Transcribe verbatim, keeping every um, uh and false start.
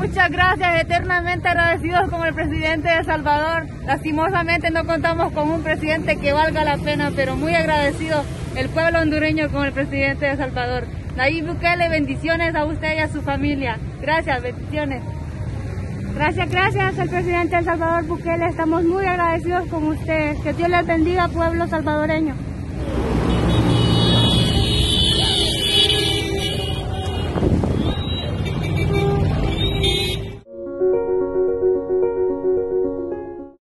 Muchas gracias, eternamente agradecidos con el presidente de El Salvador. Lastimosamente no contamos con un presidente que valga la pena, pero muy agradecido el pueblo hondureño con el presidente de El Salvador. Nayib Bukele, bendiciones a usted y a su familia. Gracias, bendiciones. Gracias, gracias al presidente de El Salvador, Bukele. Estamos muy agradecidos con usted. Que Dios les bendiga, pueblo salvadoreño.